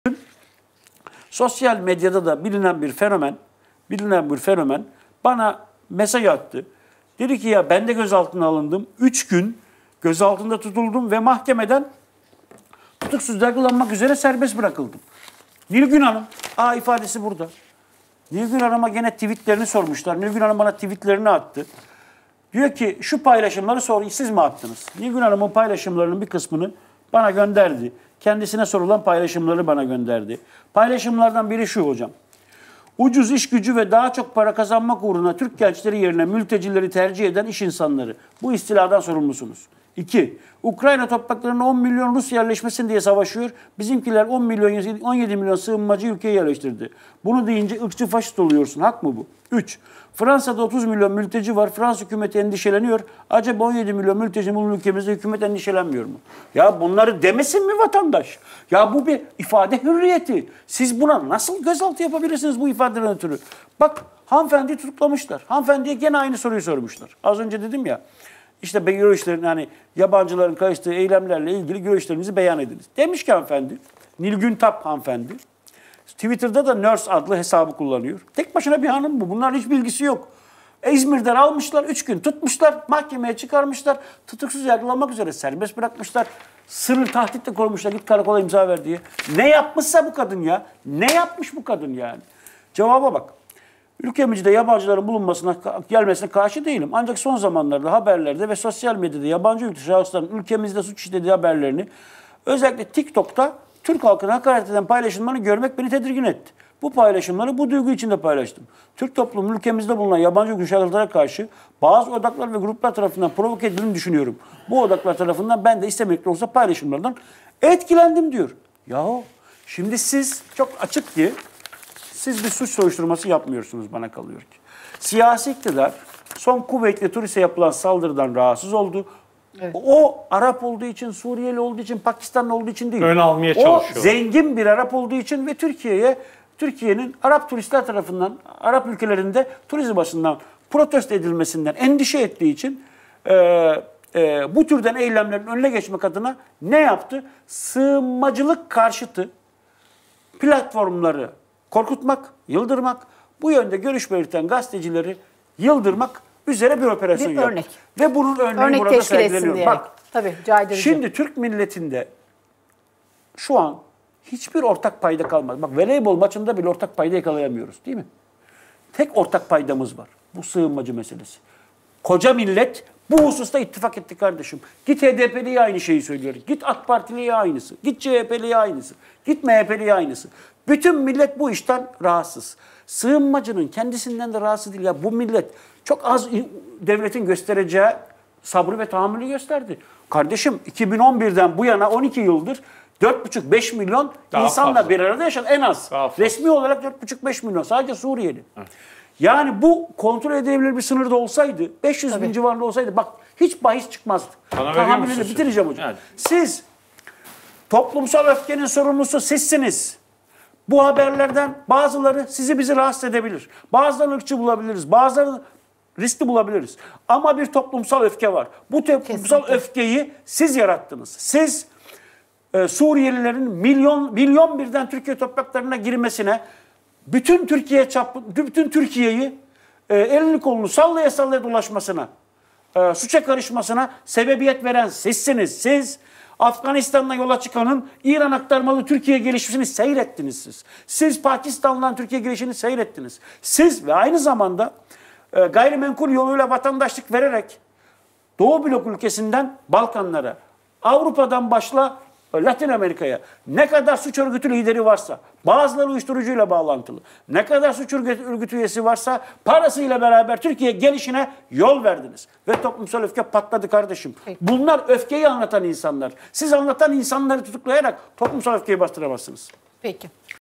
Sosyal medyada da bilinen bir fenomen bana mesaj attı. Dedi ki ya ben de gözaltına alındım. 3 gün gözaltında tutuldum ve mahkemeden tutuksuz yargılanmak üzere serbest bırakıldım. Nilgün Hanım, ifadesi burada. Nilgün Hanım'a gene tweetlerini sormuşlar. Nilgün Hanım bana tweetlerini attı. Diyor ki şu paylaşımları siz mi attınız? Nilgün Hanım'ın paylaşımlarının bir kısmını bana gönderdi. Kendisine sorulan paylaşımları bana gönderdi. Paylaşımlardan biri şu hocam. Ucuz iş gücü ve daha çok para kazanmak uğruna Türk gençleri yerine mültecileri tercih eden iş insanları. Bu istiladan sorumlusunuz. 2. Ukrayna topraklarına 10 milyon Rus yerleşmesin diye savaşıyor. Bizimkiler 10 milyon, 17 milyon sığınmacı ülkeye yerleştirdi. Bunu deyince ırkçı faşist oluyorsun. Hak mı bu? 3. Fransa'da 30 milyon mülteci var. Fransız hükümeti endişeleniyor. Acaba 17 milyon mülteci bulunduğu ülkemizde hükümet endişelenmiyor mu? Ya bunları demesin mi vatandaş? Ya bu bir ifade hürriyeti. Siz buna nasıl gözaltı yapabilirsiniz bu ifadeden ötürü? Bak hanımefendiyi tutuklamışlar. Hanımefendiye gene aynı soruyu sormuşlar. Az önce dedim ya. İşte Euro işlerin hani yabancıların karıştığı eylemlerle ilgili Euro işlerinizi beyan ediniz. Demiş ki hanımefendi, Nilgün Tap hanımefendi, Twitter'da da Nurse adlı hesabı kullanıyor. Tek başına bir hanım bu. Bunların hiç bilgisi yok. İzmir'den almışlar, 3 gün tutmuşlar, mahkemeye çıkarmışlar, tutuksuz yargılanmak üzere serbest bırakmışlar. Sınır tahditle koymuşlar, git karakola imza ver diye. Ne yapmışsa bu kadın ya? Ne yapmış bu kadın yani? Cevaba bak. Ülkemizde yabancıların gelmesine karşı değilim. Ancak son zamanlarda haberlerde ve sosyal medyada yabancı ülke şahısların ülkemizde suç işlediği haberlerini özellikle TikTok'ta Türk halkına hakaret eden paylaşımlarını görmek beni tedirgin etti. Bu paylaşımları bu duygu içinde paylaştım. Türk toplumu ülkemizde bulunan yabancı ülke şahıslara karşı bazı odaklar ve gruplar tarafından provoke edildiğini düşünüyorum. Bu odaklar tarafından ben de istemekle olsa paylaşımlardan etkilendim diyor. Yahu şimdi siz çok açık ki siz bir suç soruşturması yapmıyorsunuz bana kalıyor ki. Siyasi iktidar son Kuveyt'le Tunis'e yapılan saldırıdan rahatsız oldu. Evet. O Arap olduğu için, Suriyeli olduğu için, Pakistanlı olduğu için değil. Ön almaya çalışıyor. O zengin bir Arap olduğu için ve Türkiye'nin Arap turistler tarafından, Arap ülkelerinde turizm açısından protesto edilmesinden endişe ettiği için bu türden eylemlerin önüne geçmek adına ne yaptı? Sığınmacılık karşıtı platformları korkutmak, yıldırmak, bu yönde görüş belirten gazetecileri yıldırmak üzere bir operasyon yaptı. Örnek. Ve bunun örneği burada sergileniyor. Bak, tabii, caydırıcı. şimdi Türk milletinde şu an hiçbir ortak payda kalmadı. Bak voleybol maçında bile ortak payda yakalayamıyoruz değil mi? Tek ortak paydamız var. Bu sığınmacı meselesi. Koca millet bu hususta ittifak etti kardeşim. Git HDP'liye aynı şeyi söylüyor. Git AK Partiliye aynısı. Git CHP'liye aynısı. Git MHP'liye aynısı. Bütün millet bu işten rahatsız. Sığınmacının kendisinden de rahatsız değil. Ya bu millet çok az devletin göstereceği sabrı ve tahammülü gösterdi. Kardeşim 2011'den bu yana 12 yıldır 4,5-5 milyon daha insanla fazla bir arada yaşadı en az. Resmi olarak 4,5-5 milyon sadece Suriyeli. Evet. Yani bu kontrol edilebilir bir sınırda olsaydı, 500 bin civarında olsaydı bak hiç bahis çıkmazdı. Tahammülünü bitireceğim hocam. Evet. Siz toplumsal öfkenin sorumlusu sizsiniz. Bu haberlerden bazıları bizi rahatsız edebilir. Bazıları ırkçı bulabiliriz. Bazıları riskli bulabiliriz. Ama bir toplumsal öfke var. Bu toplumsal öfkeyi siz yarattınız. Siz Suriyelilerin milyon birden Türkiye topraklarına girmesine, bütün Türkiye'yi elini kolunu sallaya sallaya dolaşmasına, suça karışmasına sebebiyet veren sizsiniz. Siz Afganistan'dan yola çıkanın İran aktarmalı Türkiye gelişmesini seyrettiniz siz. Siz Pakistan'dan Türkiye gelişini seyrettiniz. Siz ve aynı zamanda gayrimenkul yoluyla vatandaşlık vererek Doğu blok ülkesinden Balkanlara, Avrupa'dan başla Latin Amerika'ya ne kadar suç örgütü lideri varsa, bazıları uyuşturucuyla bağlantılı, ne kadar suç örgütü üyesi varsa parasıyla beraber Türkiye gelişine yol verdiniz. Ve toplumsal öfke patladı kardeşim. Peki. Bunlar öfkeyi anlatan insanlar. Siz anlatan insanları tutuklayarak toplumsal öfkeyi bastıramazsınız. Peki.